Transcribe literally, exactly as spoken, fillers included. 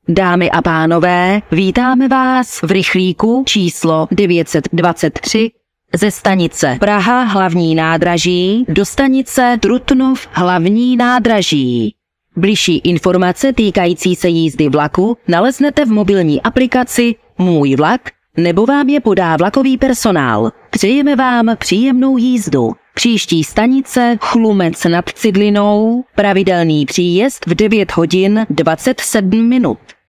Dámy a pánové, vítáme vás v rychlíku číslo devět set dvacet tři ze stanice Praha hlavní nádraží do stanice Trutnov hlavní nádraží. Bližší informace týkající se jízdy vlaku naleznete v mobilní aplikaci Můj vlak nebo vám je podá vlakový personál. Přejeme vám příjemnou jízdu. Příští stanice Chlumec nad Cidlinou, pravidelný příjezd v devět hodin dvacet sedm minut.